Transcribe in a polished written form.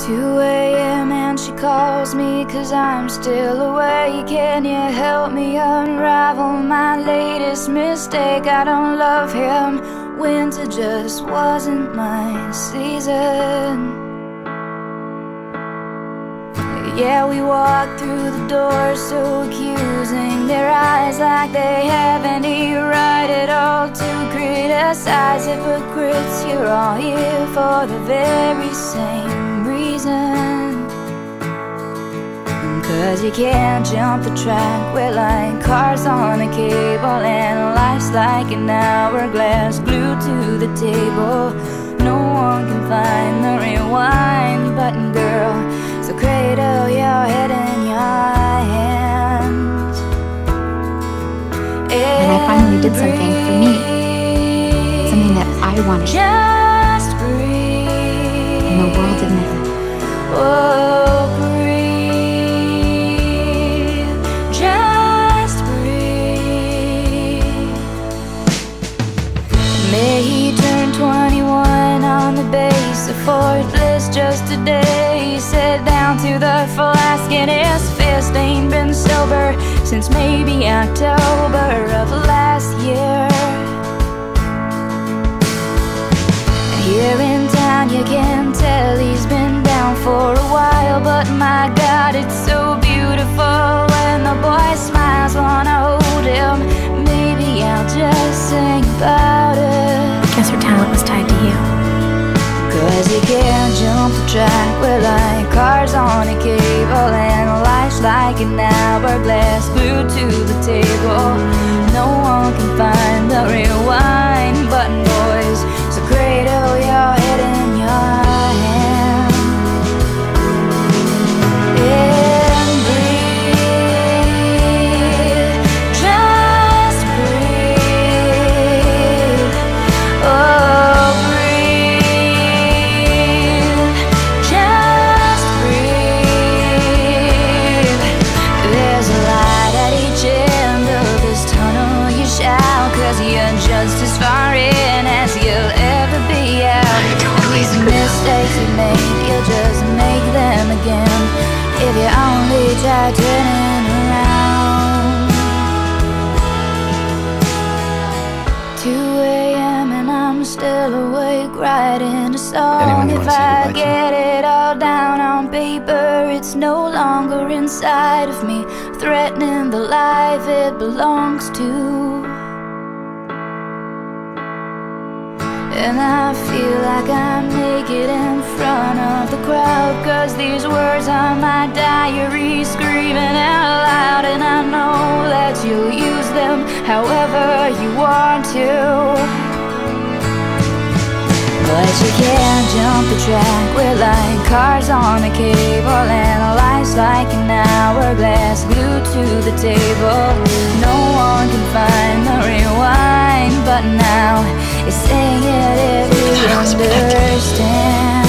2 a.m. and she calls me 'cause I'm still awake. Can you help me unravel my latest mistake? I don't love him, winter just wasn't my season. Yeah, we walk through the door so accusing, their eyes like they have any right at all to criticize. Hypocrites, you're all here for the very same reason. 'Cause you can't jump the track, we're like cars on a cable, and life's like an hourglass glued to the table. No one can find the rewind button, girl, so cradle your head in your hands. And I finally did something for me, something that I wanted, just breathe, and the world didn't. Oh, breathe, just breathe. May he turn 21 on the base of Fort Bliss just today. He sat down to the flask in his fist. Ain't been sober since maybe October of last year. Here in town you can tell he's been down for a while, but my God, it's so beautiful when the boy smiles. Wanna hold him, maybe I'll just sing about it. I guess her talent was tied to you. 'Cause you can't jump the track, we're like cars on a cable, and life's like an hourglass glued to the table. No one can find the rewind button, boys, so cradle your head in your hand. And breathe, just breathe. Oh, breathe, just breathe. There's a light at each end of this tunnel, you shout, 'cause you're just as far in as you'll ever be out. These mistakes you made, you'll just make them again if you only try turning around. 2 a.m. and I'm still awake writing a song. If I get it all down on paper, it's no longer inside of me, threatening the life it belongs to. And I feel like I'm naked in front of the crowd, 'cause these words are my diary screaming out loud. And I know that you'll use them however you want to, but you can't jump the track, we're like cars on a cable, and life's like an hourglass glued to the table. No one can find the rewind button now. It's saying it if you understand.